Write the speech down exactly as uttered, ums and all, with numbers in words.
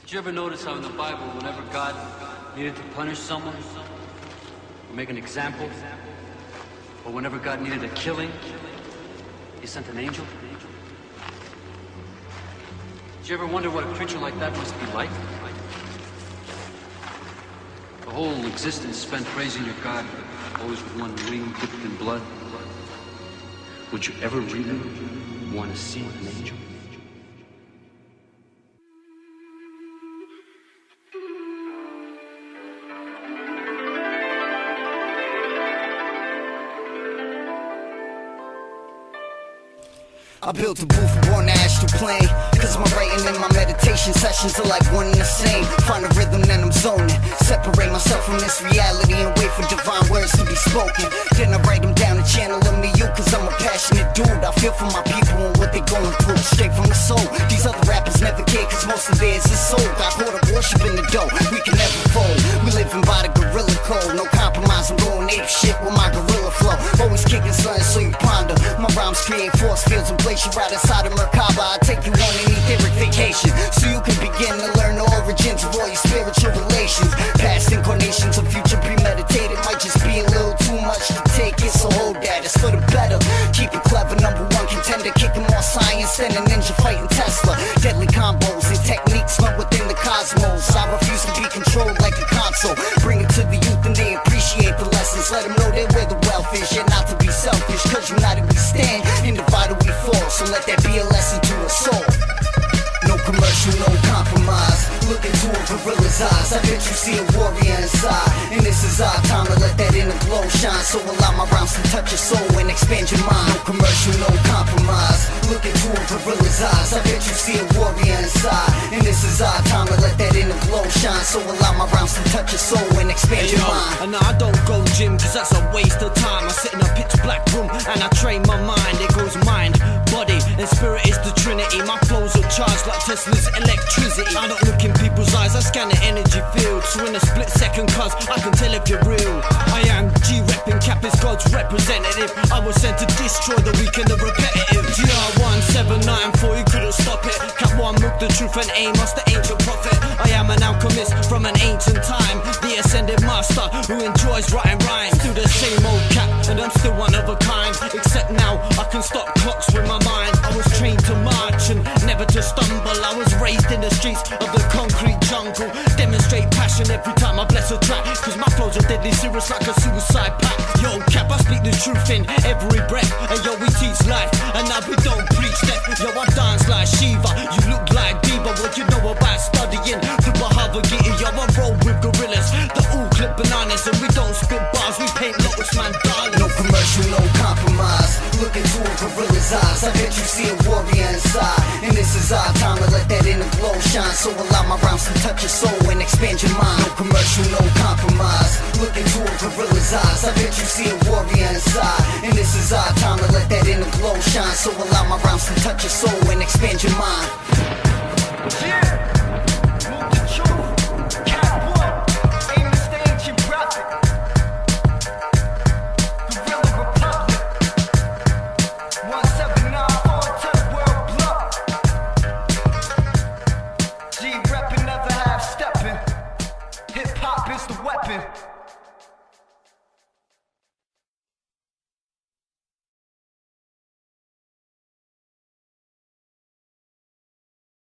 Did you ever notice how in the Bible, whenever God needed to punish someone, or make an example, or whenever God needed a killing, he sent an angel? Did you ever wonder what a creature like that must be like? The whole existence spent praising your God, always with one wing dipped in blood. Would you ever really want to see an angel? I built a booth for born to astral plane, cause my writing and my meditation sessions are like one and the same. Find a rhythm and I'm zoning, separate myself from this reality and wait for divine words to be spoken. Then I write them down and channel them to you, cause I'm a passionate dude. I feel for my people and what they going through, straight from the soul. These other rappers never care, cause most of theirs is sold. I hold up worship in the dough, we can never fold. We living by the gorilla code, no compromise, I'm going ape shit with my gorilla flow. Always kicking something so you ponder. My rhymes create force fields and place you right inside of Merkaba. I take you on an etheric vacation, so you can begin to learn the origins of all your spiritual relations. Past incarnations of future premeditated might just be a little too much to take it, so hold that, it's for the better. Keep it clever, number one contender, kicking more science than a ninja fighting Tesla. Deadly combos and techniques not within the cosmos. I refuse to be controlled like a console. Bring it to the youth and they appreciate the lessons. Let them know they're where the wealth is, yet not to be selfish, cause united we stand, and divided we fall. So let that be a lesson to us all. No commercial, no compromise. Look into a gorilla's eyes, I bet you see a warrior inside. And this is our time to let that inner glow shine. So allow my rhymes to touch your soul and expand your mind. No commercial, no compromise. Look into a gorilla's eyes, I bet you see a warrior inside. And this is our time to let that inner glow shine. So allow my rhymes to touch your soul and expand hey, your yo, mind. And I don't go gym, cause that's a waste of time. I sit in a pitch black room and I train my mind. It goes mind, body, and spirit is the trinity. My flows are charged like Tesla's electricity. I don't look in people's eyes, I scan the energy field. So in a split second, cuz I can tell if you're real. I am G-repping, Cap is God's representative. I was sent to destroy the weak and the repetitive. G R one seven nine four, you couldn't stop it. Cap one, look the truth and Amos, the ancient prophet. I am an alchemist from an ancient time, the ascended master who enjoys writing rhymes. Still the same old Cap, and I'm still one of a kind. Except now, I can stop clocks with my mind. I was trained to march and never to stumble. I was raised in the streets of the concrete jungle. Demonstrate passion every time I bless a track, cause my flows are deadly serious like a suicide pact. Yo, Cap, I speak the truth in every breath. And yo, we teach life, and now we don't preach death. Yo, I dance like Shiva, you look like Diva. What you know about studying the Bhagavad Gita? Yo, I roll with gorillas that all clip bananas, and we don't spit bars, we paint lotus man darling. No commercial, no compromise. Look into a gorilla's eyes, I bet you see a warrior inside. And this is our time to let that inner glow shine. So allow my rhymes to touch your soul and expand your mind. No commercial, no compromise. Look into a gorilla's eyes, I bet you see a warrior inside. And this is our time to let that inner glow shine. So allow my rhymes to touch your soul and expand your mind.